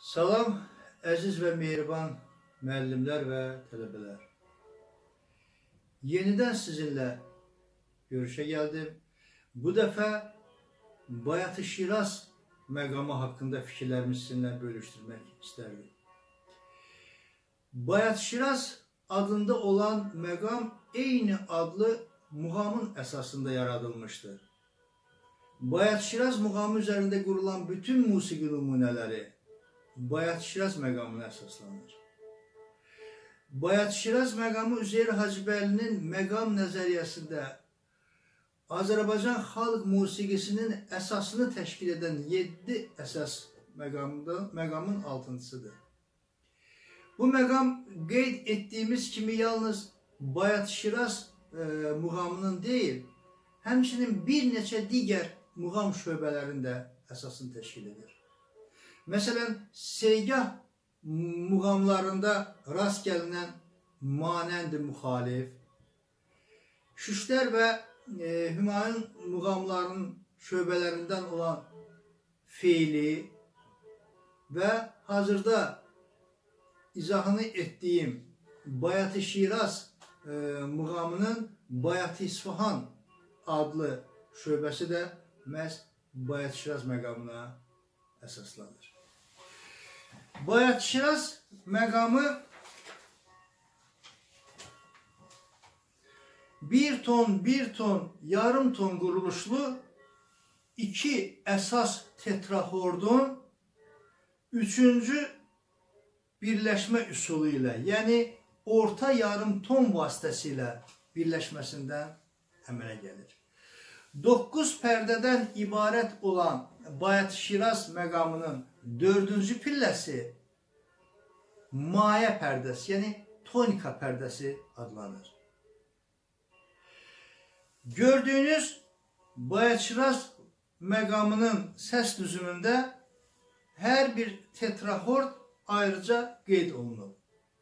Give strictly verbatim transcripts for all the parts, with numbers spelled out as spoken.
Salam, əziz və mehriban müəllimlər və tələbələr. Yenidən sizinlə görüşə gəldim. Bu dəfə Bayatı Şiraz məqamı haqqında fikirlərimi sizinlə bölüşdürmək istərdim. Bayatı Şiraz adında olan məqam eyni adlı muğamın əsasında yaradılmışdır. Bayatı Şiraz muğamı üzərində qurulan bütün musiqi nümunələri Bayatı Şiraz məqamına əsaslanır. Bayatı Şiraz məqamı Üzeyir Hacıbəylinin məqam nəzəriyyəsində Azərbaycan xalq musiqisinin əsasını təşkil edən yeddi əsas məqamın altıncısıdır. Bu məqam qeyd etdiyimiz kimi yalnız Bayatı Şiraz e, muğamının deyil, həmçinin bir neçə digər muğam şöbələrində əsasını təşkil edir. Məsələn, Seygah muğamlarında rast gəlinən Manənd-i Müxalif, Şüştər və e, Hümayun muğamlarının şöbələrindən olan Feyli və hazırda izahını etdiyim Bayatı Şiraz e, muğamının Bayatı İsfahan adlı şöbəsi də məhz Bayatı Şiraz məqamına əsaslanır. Bayatı Şiraz məqamı bir ton, bir ton, yarım ton quruluşlu iki əsas tetrahordun üçüncü birləşmə üsulu ilə, yəni orta yarım ton vasitəsilə birləşməsindən əmələ gəlir. Doqquz pərdədən ibarət olan Bayatı Şiraz məqamının dördüncü pilləsi mayə pərdəsi, yəni tonika pərdəsi adlanır. Gördüyünüz Bayatı Şiraz məqamının səs düzümündə hər bir tetrahord ayrıca qeyd olunub.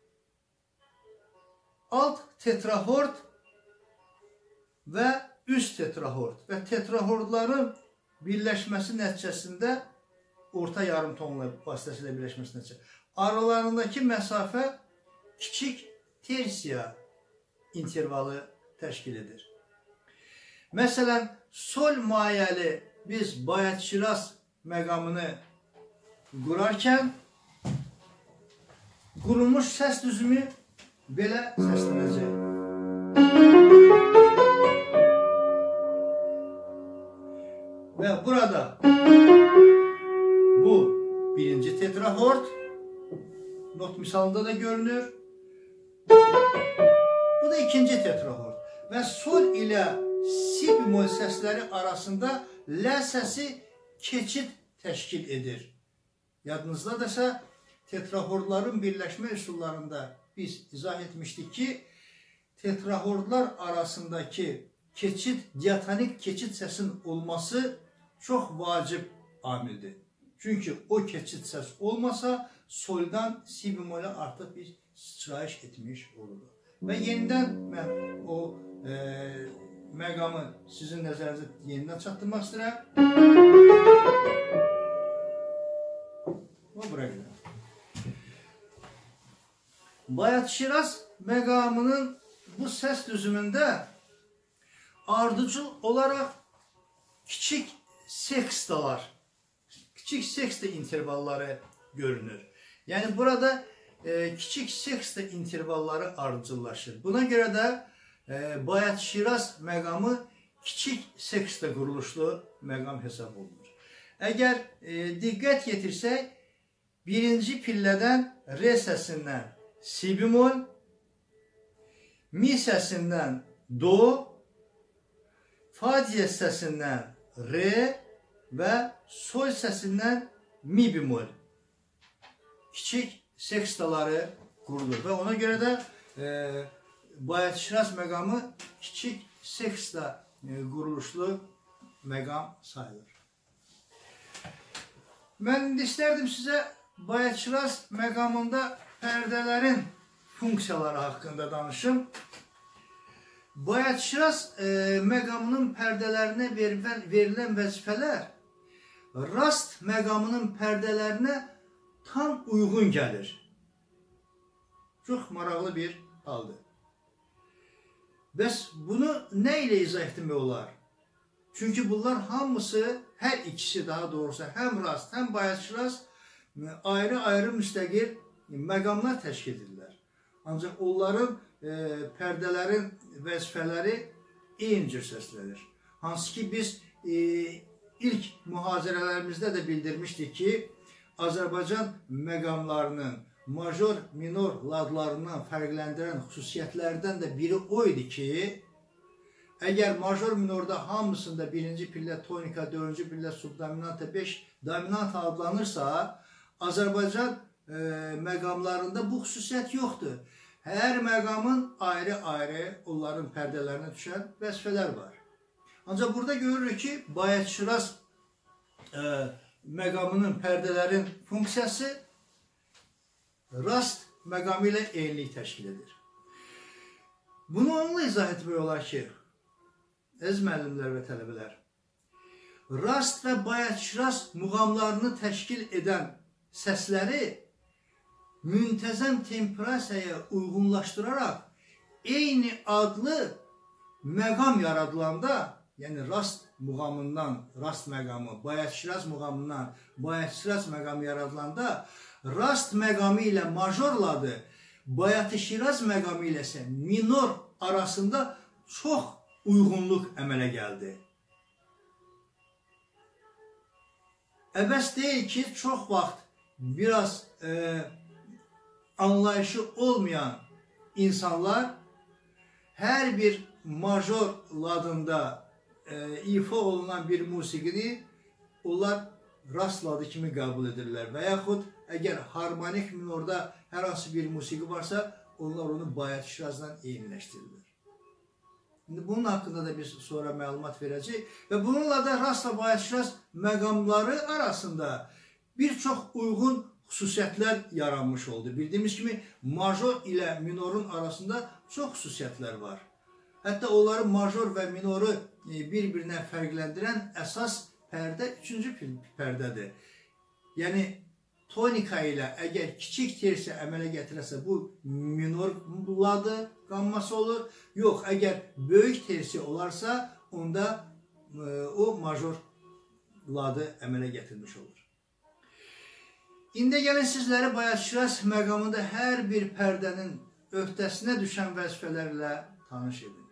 Alt tetrahord və üst tetrahord və tetrahordların birləşməsi nəticəsində orta yarım tonla vasitəsilə birləşməsi nəticəsində aralarındakı məsafə kiçik tersiya intervalı təşkil edir. Məsələn, sol mayəli biz Bayatı Şiraz məqamını qurarkən qurulmuş səs düzümü belə səslənəcək. Və burada bu birinci tetrahord, not misalında da görünür. Bu da ikinci tetrahord. Və sol ilə si bemol səsləri arasında lə səsi keçid təşkil edir. Yadınızdadırsa, tetrahordların birləşmə üsullarında biz izah etmişdik ki, tetrahordlar arasındakı keçid, diatonik keçid səsin olması çox vacib amildir. Çünki o keçid səs olmasa, soldan si bemolə artıq biz sıçrayış etmiş oluruq. Və yenidən mən o e, məqamı sizin nəzərinizə yenidən çatdırmaq istəyirəm. O, bura qədər. Bayatı Şiraz məqamının bu səs düzümündə ardıcıl olaraq kiçik sekstalar, kiçik seksta intervalları görünür. Yəni burada e, kiçik seksta intervalları ardıcıllaşır. Buna görə də e, Bayatı Şiraz məqamı kiçik seksta quruluşlu məqam hesab olunur. Əgər e, diqqət yetirsək, birinci pillədən re səsindən si bemol, mi səsindən do, fa diyez səsindən re və sol səsindən mi bemol kiçik sekstaları qurulur və ona görə də e, Bayatı Şiraz məqamı kiçik seksta e, quruluşlu məqam sayılır. Mən indi istərdim sizə Bayatı Şiraz məqamında pərdələrin funksiyaları haqqında danışım. Bayatı Şiraz e, məqamının pərdələrinə verilən, verilən vəzifələr rast məqamının pərdələrinə tam uyğun gəlir. Çox maraqlı bir haldır. Bəs bunu nə ilə izah etmək olar? Çünki bunlar hamısı, hər ikisi daha doğrusu, həm rast, həm bayatçı-rast ayrı-ayrı müstəqil məqamlar təşkil edirlər. Ancaq onların e, pərdələrin vəzifələri eyni cür səslənir. Hansı ki biz e, ilk mühazirələrimizdə də bildirmişdik ki, Azərbaycan məqamlarının major, minor ladlarından fərqləndirən xüsusiyyətlərdən də biri o idi ki, əgər major minorda hamısında birinci pillə tonika, dördüncü pillə subdominanta, beş dominanta adlanırsa, Azərbaycan e, məqamlarında bu xüsusiyyət yoxdur. Hər məqamın ayrı-ayrı onların pərdələrinə düşən vəzifələr var. Ancaq burada görürük ki, bayatçı-rast e, məqamının pərdələrin funksiyası rast məqamı ilə eynilik təşkil edir. Bunu onunla izah etmək olar ki, əziz müəllimlər və tələbələr, rast və bayatçı-rast muğamlarını təşkil edən səsləri müntəzəm temperasiyaya uyğunlaşdıraraq eyni adlı məqam yaradılanda, yəni rast muğamından rast məqamı, bayatçı-rast muğamından bayatçı-rast məqamı yaradılanda, rast məqamı ilə major ladı, bayatı-şiraz məqamı ilə isə minor arasında çox uyğunluq əmələ gəldi. Əbəs deyil ki, çox vaxt biraz e, anlayışı olmayan insanlar hər bir major ladında e, ifa olunan bir musiqini onlar rast ladı kimi qəbul edirlər və yaxud əgər harmonik minorda hər hansı bir musiqi varsa, onlar onu bayatı-şirazla eyniləşdirirlər. İndi bunun haqqında da biz sonra məlumat verəcəyik və bununla da rast və bayatçı-rast məqamları arasında bir çox uyğun xüsusiyyətlər yaranmış oldu. Bildiyimiz kimi major ilə minorun arasında çox xüsusiyyətlər var. Hətta onların major və minoru bir-birinə fərqləndirən əsas pərdə üçüncü pərdədir. Yəni tonika ilə əgər kiçik tersiya əmələ gətirəsə bu minor ladı qamması olur. Yox, əgər böyük tersiya olarsa onda e, o major ladı əmələ gətirmiş olur. İndi gəlin sizləri bayatçı-rast məqamında hər bir pərdənin öhdəsinə düşən vəzifələrlə tanış edin.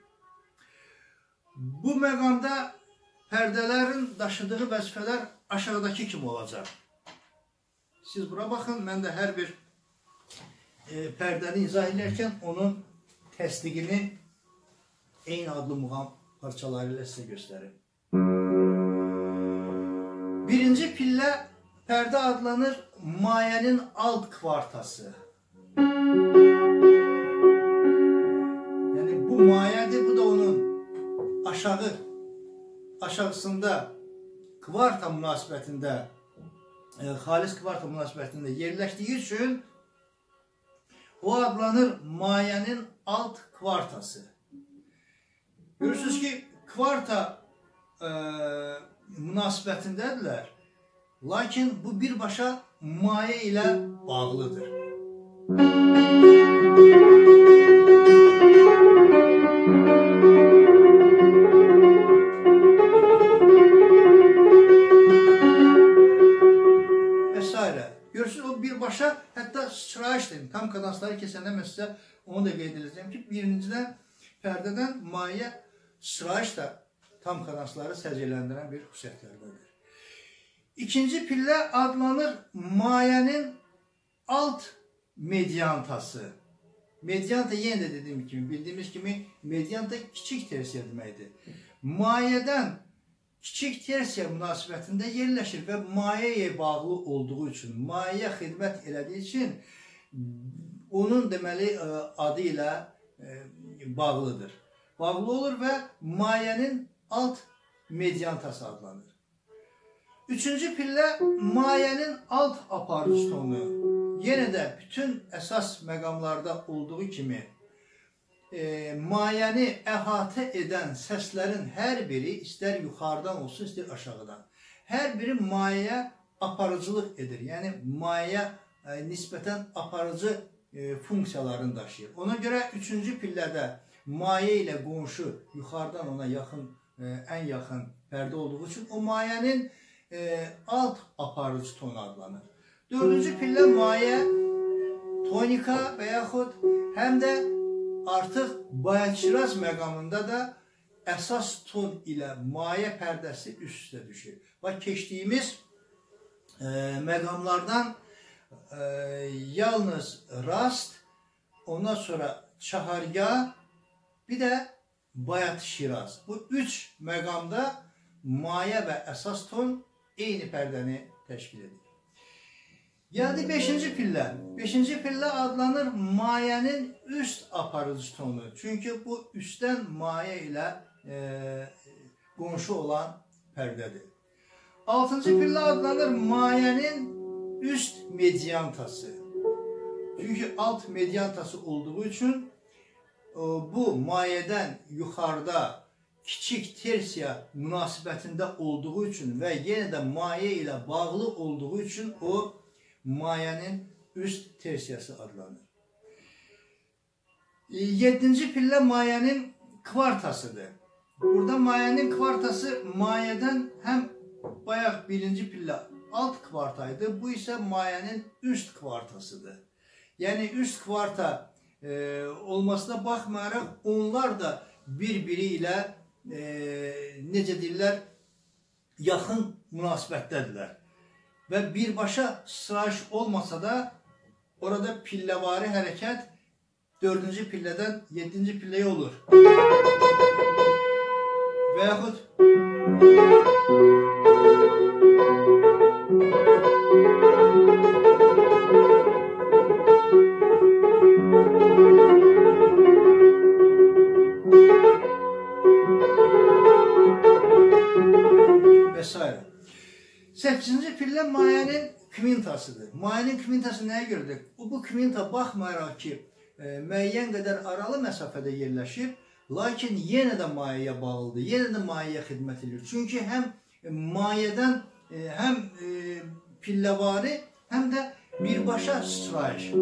Bu məqamda pərdələrin daşıdığı vəzifələr aşağıdakı kimi olacaq. Siz bura baxın, mən də hər bir e, pərdəni izah edərkən onun təsdiqini eyni adlı muğam parçaları ilə sizə göstərim. Birinci pillə pərdə adlanır mayənin alt kvartası. Yəni bu mayədir, bu da onun aşağı, aşağısında kvarta münasibətində, e, xalis kvarta münasibətində yerləşdiyi üçün o adlanır mayənin alt kvartası. Görürsünüz ki, kvarta e, münasibətindədirlər. Lakin bu birbaşa maye ilə bağlıdır. Vesairə. Görürsünüz, o birbaşa, hətta sıçrayışdır. Tam kadansları kesəndə mən sizə onu da qeyd edəcəm ki, birincidən pərdədən maye sıçrayış da tam kadansları səciyyələndirən bir xüsusiyyətlərdir. İkinci pillə adlanır mayənin alt mediantası. Medianta yenə də dediyim kimi, bildiyimiz kimi medianta kiçik tersiya deməkdir. Mayədən kiçik tersiya münasibətində yerləşir və mayəyə bağlı olduğu üçün, mayəyə xidmət elədiyi üçün onun deməli adı ilə bağlıdır. Bağlı olur və mayənin alt mediantası adlanır. Üçüncü pillə mayənin alt aparıcı tonu. Yenə də bütün əsas məqamlarda olduğu kimi e, mayəni əhatə edən səslərin hər biri istər yuxarıdan olsun, istər aşağıdan. Hər biri mayəyə aparıcılıq edir. Yəni mayəyə e, nisbətən aparıcı e, funksiyalarını daşıyır. Ona görə üçüncü pillədə maye ilə qonşu yuxarıdan ona yaxın, e, ən yaxın pərdə olduğu üçün o mayənin e, alt aparıcı tonu adlanır. Dördüncü pillə maye, tonika və yaxud həm də artıq Bayat-Şiraz məqamında da əsas ton ilə maye pərdəsi üst-üstə düşür. Bax, keçdiyimiz e, məqamlardan e, yalnız rast, ondan sonra çahargah, bir də Bayat-Şiraz. Bu üç məqamda maye və əsas ton eyni pərdəni təşkil edir. Gəldi beşinci pillə. beşinci pillə adlanır mayənin üst aparıcı tonu. Çünki bu üstdən maye ilə e, qonşu olan pərdədir. altıncı pillə adlanır mayənin üst mediantası. Çünki alt mediantası olduğu üçün bu mayədən yuxarıda kiçik tersiya münasibətində olduğu üçün və yenə də maye ilə bağlı olduğu üçün o mayənin üst tersiyası adlanır. Yedinci pillə mayənin kvartasıdır. Burada mayənin kvartası mayədən həm bayaq birinci pillə alt kvartaydı, bu isə mayənin üst kvartasıdır. Yəni üst kvarta e, olmasına baxmayaraq onlar da bir-biri ilə e, necə deyirlər, yaxın münasibətdədirlər. Və birbaşa sırayiş olmasa da orada pilləvari hərəkət dördüncü pillədən yeddinci pilləyə olur. Və yaxud və s. səkkizinci pillə mayənin kvintasıdır. Mayənin kvintası nəyə görədir? Bu kvinta baxmayaraq ki, e, müəyyən qədər aralı məsafədə yerləşir, lakin yenə də mayəyə bağlıdır, yenə də mayəyə xidmət edir. Çünki həm mayədən, e, həm e, pilləvari, həm də birbaşa sıçrayış.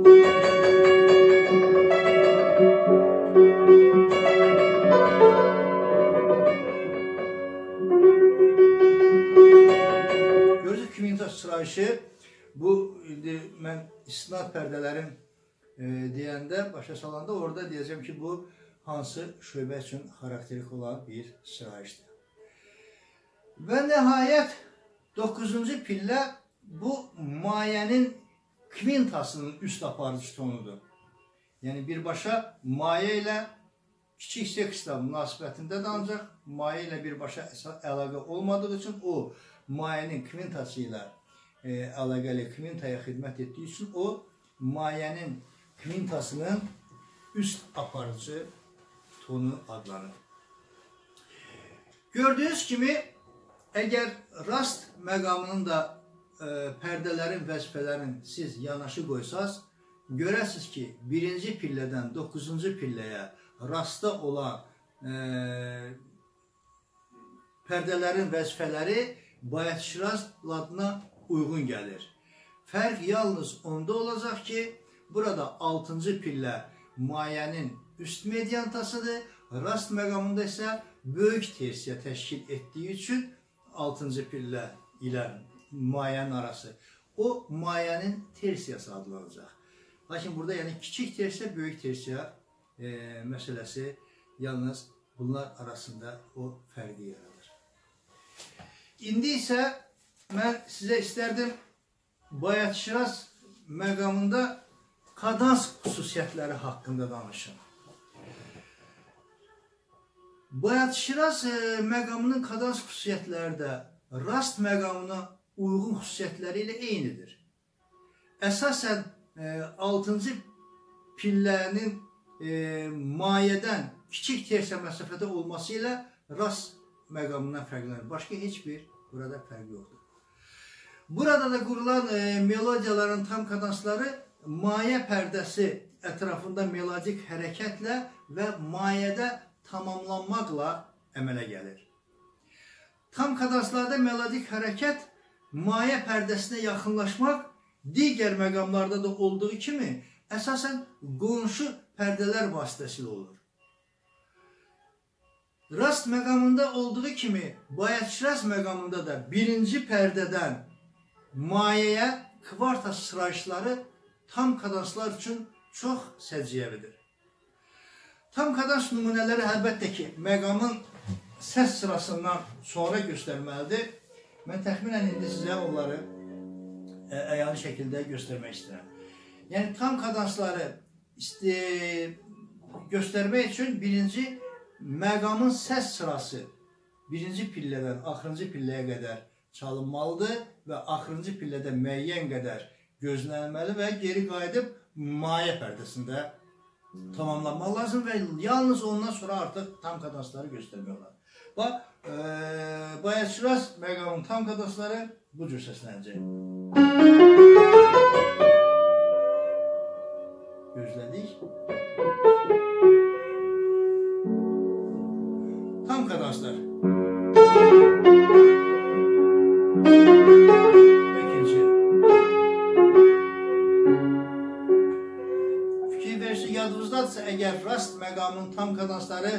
Kvinta sıçrayışı, bu mən istinad pərdələrin e, deyəndə, başa salanda orada deyəcəm ki, bu hansı şöbə üçün xarakterik olan bir sıçrayışdır. Və nəhayət doqquzuncu pillə bu mayənin kvintasının üst aparıcı tonudur. Yəni birbaşa maye ilə kiçik sekslə münasibətində də ancaq maye ilə birbaşa əlaqə olmadığı üçün o mayenin kvintası ilə e, əlaqəli kvintaya xidmət etdiyi üçün o mayenin kvintasının üst aparıcı tonu adlanır. Gördüyünüz kimi, əgər rast məqamının da e, pərdələrin vəzifələrini siz yanaşı qoysaz, görəsiniz ki, birinci pillədən doqquzuncu pilləyə rastda olan e, pərdələrin vəzifələri Bayat-Şiraz adına uyğun gəlir. Fərq yalnız onda olacaq ki, burada altıncı pillə mayənin üst mediantasıdır, rast məqamında isə böyük tersiya təşkil etdiyi üçün altıncı pillə ilə mayənin arası o mayənin tersiyası adlanacaq. Lakin burada yəni kiçik tersiya, böyük tersiya e, məsələsi yalnız bunlar arasında o fərqi yaradır. İndi isə mən sizə istərdim Bayat-Şiraz məqamında kadans xüsusiyyətləri haqqında danışım. Bayat-Şiraz məqamının kadans xüsusiyyətləri də rast məqamına uyğun xüsusiyyətləri ilə eynidir. Əsasən altıncı pillənin e, mayədən kiçik tersiya məsafədə olması ilə rast məqamından fərqlənir. Başqa heç bir burada fərq yoxdur. Burada da qurulan e, melodiyaların tam kadansları maye pərdəsi ətrafında melodik hərəkətlə və mayədə tamamlanmaqla əmələ gəlir. Tam kadanslarda melodik hərəkət maye pərdəsinə yaxınlaşmaq digər məqamlarda da olduğu kimi əsasən qonşu pərdələr vasitəsilə olur. Rast məqamında olduğu kimi Bayatşiraz məqamında da birinci pərdədən mayəyə kvarta sırayışları tam kadanslar üçün çox səciyyəvidir. Tam kadans nümunələri əlbəttə ki, məqamın səs sırasından sonra göstərməlidir. Mən təxminən indi sizə onları əyani şəkildə göstərmək istəyirəm. Yəni tam kadansları göstərmək üçün birinci məqamın səs sırası birinci pillədən axırıncı pilləyə qədər çalınmalıdır və axırıncı pillədə müəyyən qədər gözlənilməli və geri qayıdıb mayə pərdəsində tamamlanmaq lazım və yalnız ondan sonra artıq tam kadansları göstərmək olar. Bax, Bayatşiraz məqamın tam kadansları bu cür səslənəcək. Gözlədik. Tam kadanslar. İkinci. Fikir verisi yadınızdadırsa, əgər rast məqamın tam kadansları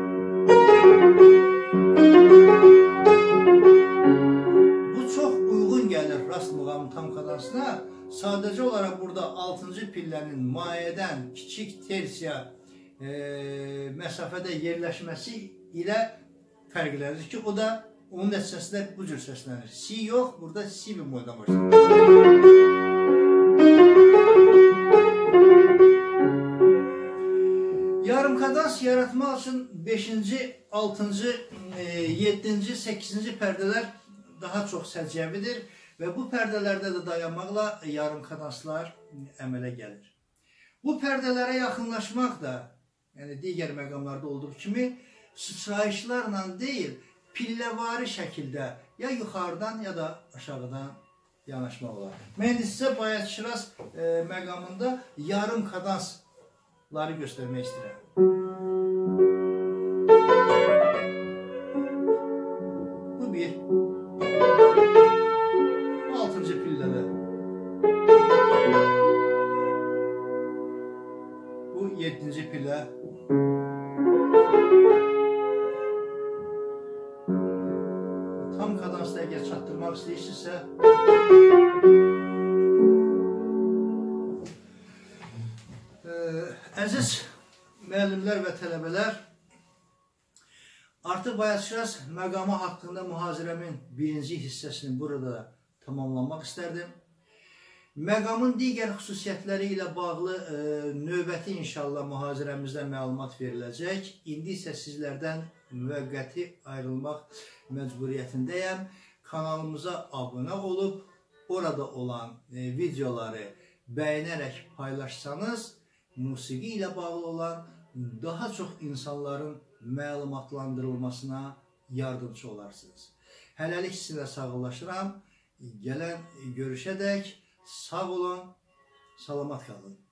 bu çox uyğun gəlir rast məqamın tam kadansına. Sadəcə olaraq burada altıncı pillənin mayədən kiçik tersiya e, məsafədə yerləşməsi ilə fərqlənir ki, o da onun nəticəsində bu cür səslənir. Si yox, burada si bemoldan başlanır. Yarım kadans yaratmaq üçün beşinci, altıncı, yeddinci, səkkizinci pərdələr daha çox səciyyəvidir və bu pərdələrdə də dayanmaqla yarım kadanslar əmələ gəlir. Bu pərdələrə yaxınlaşmaq da, yəni digər məqamlarda olduğu kimi, sıçrayışlarla deyil, pilləvari şəkildə ya yuxarıdan ya da aşağıdan yanaşmaq olar. Mən sizə Bayatşiraz e, məqamında yarım kadansları göstərmək istəyirəm. Bu bir. Altıncı pillədə. Bu yeddinci pillə. Tam kadansda əgər çatdırmaq istəyirsinizsə, əziz müəllimlər və tələbələr, artıq Bayatşiraz məqamı haqqında mühazirəmin birinci hissəsini burada tamamlamaq istərdim. Məqamın digər xüsusiyyətləri ilə bağlı e, növbəti inşallah mühazirəmizdə məlumat veriləcək. İndi isə sizlərdən müvəqqəti ayrılmaq məcburiyyətindəyəm. Kanalımıza abunə olub, orada olan e, videoları bəyənərək paylaşsanız, musiqi ilə bağlı olan daha çox insanların məlumatlandırılmasına yardımcı olarsınız. Hələlik sizinlə sağollaşıram. Gələn görüşədək sağ olun, salamat qalın.